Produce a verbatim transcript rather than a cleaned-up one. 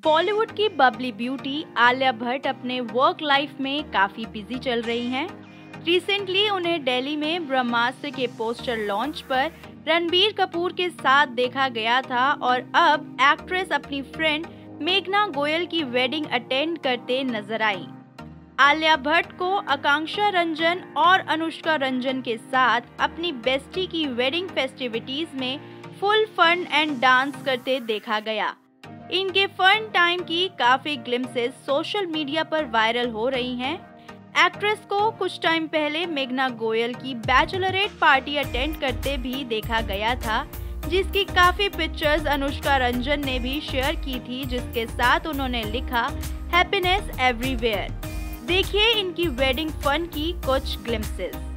बॉलीवुड की बबली ब्यूटी आलिया भट्ट अपने work life में काफी बिजी चल रही हैं। रिसेंटली उन्हें दिल्ली में ब्रह्मास्त्र के पोस्टर लॉन्च पर रणबीर कपूर के साथ देखा गया था और अब एक्ट्रेस अपनी फ्रेंड मेघना गोयल की वेडिंग अटेंड करते नजर आई। आलिया भट्ट को आकांक्षा रंजन और अनुष्का रंजन के साथ अपनी बेस्टी की वेडिंग फेस्टिविटीज में फुल फन एंड डांस करते देखा गया। इनके फन टाइम की काफी ग्लिम्सेस सोशल मीडिया पर वायरल हो रही हैं। एक्ट्रेस को कुछ टाइम पहले मेघना गोयल की बैचलरेट पार्टी अटेंड करते भी देखा गया था, जिसकी काफी पिक्चर्स अनुष्का रंजन ने भी शेयर की थी, जिसके साथ उन्होंने लिखा हैप्पीनेस एवरीवेयर। देखिए इनकी वेडिंग फन की कुछ ग्लिम्सेस।